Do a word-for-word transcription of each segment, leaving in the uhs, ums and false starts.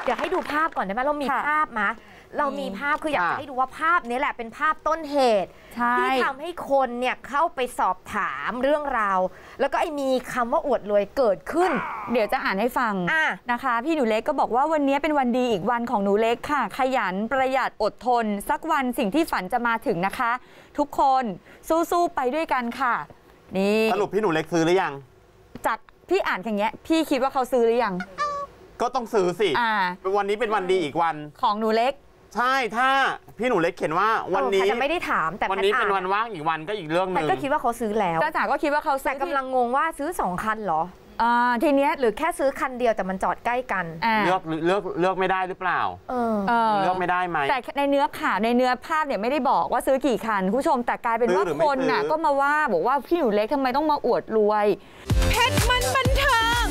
เดี๋ยวให้ดูภาพก่อนได้ไหมเรามีภาพมะเรามีภาพคืออยากจะให้ดูว่าภาพนี้แหละเป็นภาพต้นเหตุที่ทำให้คนเนี่ยเข้าไปสอบถามเรื่องราวแล้วก็ไอ้มีคำว่าอวดรวยเกิดขึ้นเดี๋ยวจะอ่านให้ฟังนะคะพี่หนูเล็กก็บอกว่าวันนี้เป็นวันดีอีกวันของหนูเล็กค่ะขยันประหยัดอดทนสักวันสิ่งที่ฝันจะมาถึงนะคะทุกคนสู้ๆไปด้วยกันค่ะนี่สรุปพี่หนูเล็กซื้อหรือยังจากพี่อ่านอย่างเงี้ยพี่คิดว่าเขาซื้อหรือยังก็ต้องซื้อสิวันนี้เป็นวันดีอีกวันของหนูเล็กใช่ถ้าพี่หนูเล็กเขียนว่าวันนี้จะไม่ได้ถามแต่วันนี้เป็นวันว่างอีกวันก็อีกเรื่องนึงแต่ก็คิดว่าเขาซื้อแล้วจ้าจ๋าก็คิดว่าเขาซื้อแต่กำลังงงว่าซื้อสองคันเหรออ่าทีเนี้ยหรือแค่ซื้อคันเดียวแต่มันจอดใกล้กันเลือกเลือกเลือกไม่ได้หรือเปล่าเออเลือกไม่ได้ไหมแต่ในเนื้อข่าวในเนื้อภาพเนี่ยไม่ได้บอกว่าซื้อกี่คันผู้ชมแต่กลายเป็นว่าคนน่ะก็มาว่าบอกว่าพี่หนูเล็กทำไมต้องมาอวดรวยเพชรมันบันเทิง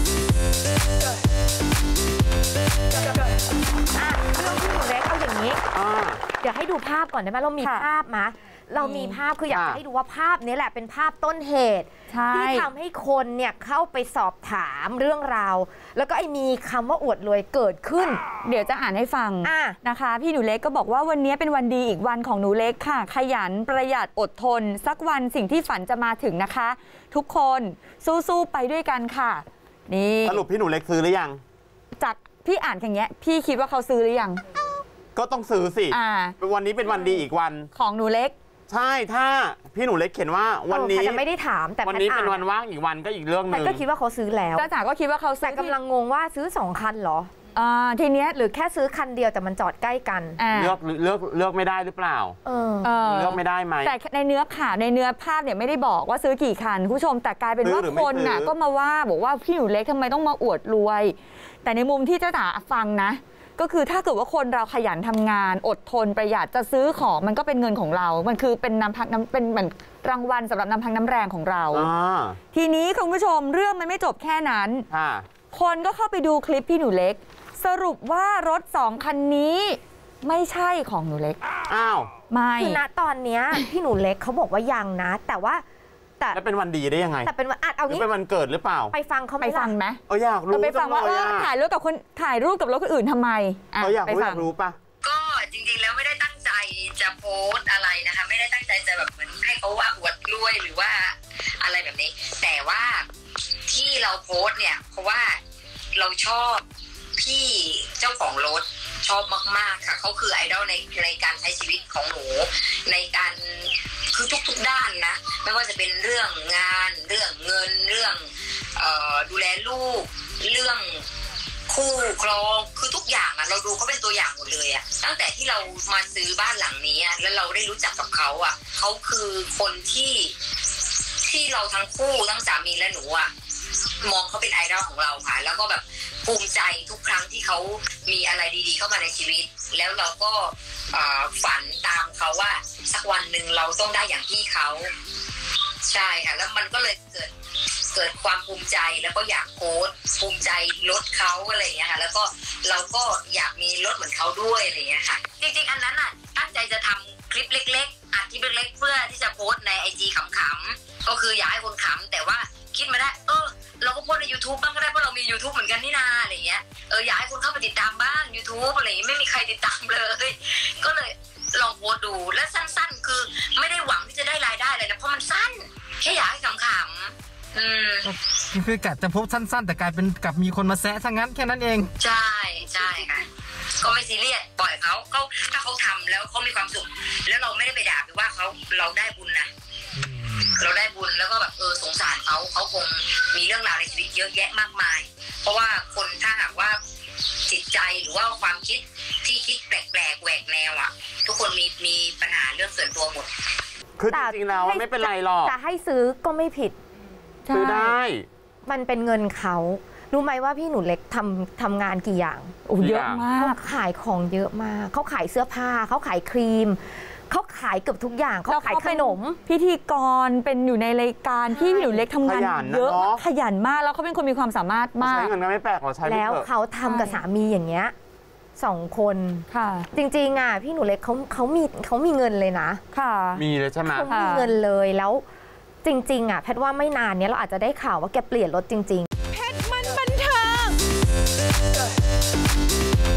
อ่ะเรื่องพี่หนูเล็กเอาอย่างนี้เดี๋ยวให้ดูภาพก่อนได้ไหมเรามีภาพมะเรามีภาพคืออยากจะให้ดูว่าภาพนี้แหละเป็นภาพต้นเหตุที่ทำให้คนเนี่ยเข้าไปสอบถามเรื่องราวแล้วก็ไอ้มีคำว่าอวดรวยเกิดขึ้นเดี๋ยวจะอ่านให้ฟังนะคะพี่หนูเล็กก็บอกว่าวันนี้เป็นวันดีอีกวันของหนูเล็กค่ะขยันประหยัดอดทนสักวันสิ่งที่ฝันจะมาถึงนะคะทุกคนสู้ๆไปด้วยกันค่ะนี่สรุปพี่หนูเล็กซื้อหรือยังจากพี่อ่านอย่างเงี้ยพี่คิดว่าเขาซื้อหรือยังก็ต้องซื้อสิวันนี้เป็นวันดีอีกวันของหนูเล็กใช่ถ้าพี่หนูเล็กเขียนว่าวันนี้จะไม่ได้ถามแต่วันนี้เป็นวันว่างอีกวันก็อีกเรื่องนึงแต่ก็คิดว่าเขาซื้อแล้วจ้าจ๋าก็คิดว่าเขาซื้อแต่กำลังงงว่าซื้อสองคันเหรออ่าทีเนี้ยหรือแค่ซื้อคันเดียวแต่มันจอดใกล้กันเลือกเลือกเลือกไม่ได้หรือเปล่าเออเลือกไม่ได้ไหมแต่ในเนื้อข่าวในเนื้อภาพเนี่ยไม่ได้บอกว่าซื้อกี่คันผู้ชมแต่กลายเป็นว่าคนน่ะก็มาว่าบอกว่าพี่หนูเล็กทำไมต้องมาอวดรวยแต่ในมุมที่จ้าจ๋าฟังนะก็คือถ้าเกิดว่าคนเราขยันทำงานอดทนประหยัดจะซื้อของมันก็เป็นเงินของเรามันคือเป็นน้ำพักน้ำเป็นเหมือนรางวัลสำหรับน้ำพักน้ำแรงของเราทีนี้คุณผู้ชมเรื่องมันไม่จบแค่นั้นคนก็เข้าไปดูคลิปพี่หนูเล็กสรุปว่ารถสองคันนี้ไม่ใช่ของหนูเล็กอ้าวไม่คือณตอนนี้พี่หนูเล็กเขาบอกว่ายังนะแต่ว่าแล้วเป็นวันดีได้ยังไงแต่เป็นวันอัดเอางี้เป็นวันเกิดหรือเปล่าไปฟังเขาไปฟังไหมเอออยากรู้ไปฟังว่าถ่ายรูปกับคนถ่ายรูปกับรถคนอื่นทำไมเอออยากรู้อยากรู้ป่ะก็จริงๆแล้วไม่ได้ตั้งใจจะโพสอะไรนะคะไม่ได้ตั้งใจจะแบบเหมือนให้เขาว่าอวดรวยหรือว่าอะไรแบบนี้แต่ว่าที่เราโพสเนี่ยเพราะว่าเราชอบพี่เจ้าของรถชอบมากๆค่ะเขาคือไอดอลในในการใช้ชีวิตของหนูในการคือทุกๆด้านนะไม่ว่าจะเป็นเรื่องงานเรื่องเงินเรื่องเอ่อดูแลลูกเรื่องคู่ครองคือทุกอย่างอ่ะเราดูเขาเป็นตัวอย่างหมดเลยอ่ะตั้งแต่ที่เรามาซื้อบ้านหลังนี้แล้วเราได้รู้จักกับเขาอ่ะเขาคือคนที่ที่เราทั้งคู่ทั้งสามีและหนูอ่ะมองเขาเป็นไอดอลของเราค่ะแล้วก็แบบภูมิใจทุกครั้งที่เขามีอะไรดีๆเข้ามาในชีวิตแล้วเราก็ฝันตามเขาว่าสักวันหนึ่งเราต้องได้อย่างพี่เขาใช่ค่ะแล้วมันก็เลยเกิดเกิดความภูมิใจแล้วก็อยากโพสภูมิใจรถเขาอะไรอย่างเงี้ยค่ะแล้วก็เราก็อยากมีรถเหมือนเขาด้วยอะไรอย่างเงี้ยค่ะจริงๆอันนั้นอ่ะตั้งใจจะทำคลิปเล็กๆอัดคลิปเล็กๆเพื่อที่จะโพสในไอจีขำๆก็คืออยากให้คนขำแต่ว่าคิดมาได้เออเราก็โพสใน YouTube บ้างก็ได้เพราะเรามี YouTube เหมือนกันนี่นาอะไรเงี้ยเอออยากให้คนเข้าไปติดตามบ้าง YouTube อะไรอย่างงี้ไม่มีใครติดตามเลยก็เลยลองโพสดูและสั้นๆคือไม่ได้หวังที่จะได้รายได้เลยนะเพราะมันสั้นแค่อยากให้ขำๆอืมคือกะจะโพสสั้นๆแต่กลายเป็นกับมีคนมาแซะทั้งนั้นแค่นั้นเองใช่ใช่ค่ะก็ไม่ซีเรียสปล่อยเขาเขาถ้าเขาทำแล้วเขามีความสุขแล้วเราไม่ได้ไปด่าไปว่าเขาเราได้บุญนะเราได้บุญแล้วก็แบบเออสงสารเขาเขาคงมีเรื่องราวในชีวิตเยอะแยะมากมายเพราะว่าคนถ้าหากว่าจิตใจหรือว่าความคิดที่คิดแปลกๆแหวกแนวอ่ะทุกคนมีมีปัญหาเรื่องส่วนตัวหมดคือจริงๆแล้วไม่เป็นไรหรอกแต่ให้ซื้อก็ไม่ผิดซื้อได้มันเป็นเงินเขารู้ไหมว่าพี่หนูเล็กทำทำงานกี่อย่างโอ้เยอะมากเขาขายของเยอะมากเขาขายเสื้อผ้าเขาขายครีมเขาขายเกือบทุกอย่างเขาขายขนมพิธีกรเป็นอยู่ในรายการที่พี่หนูเล็กทำงานเยอะขยันมากแล้วเขาเป็นคนมีความสามารถมากใช้เงินก็ไม่แปลกหรอกใช้แล้วเขาทำกับสามีอย่างเงี้ยสองคนค่ะจริงๆอ่ะพี่หนูเล็กเขาเขามีเขามีเงินเลยนะค่ะมีเลยใช่ไหมเขามีเงินเลยแล้วจริงๆอ่ะแพทย์ว่าไม่นานเนี้ยเราอาจจะได้ข่าวว่าแกเปลี่ยนรถจริงๆเพชรมันบันเทิง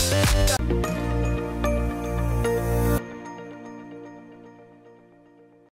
We'll be right back.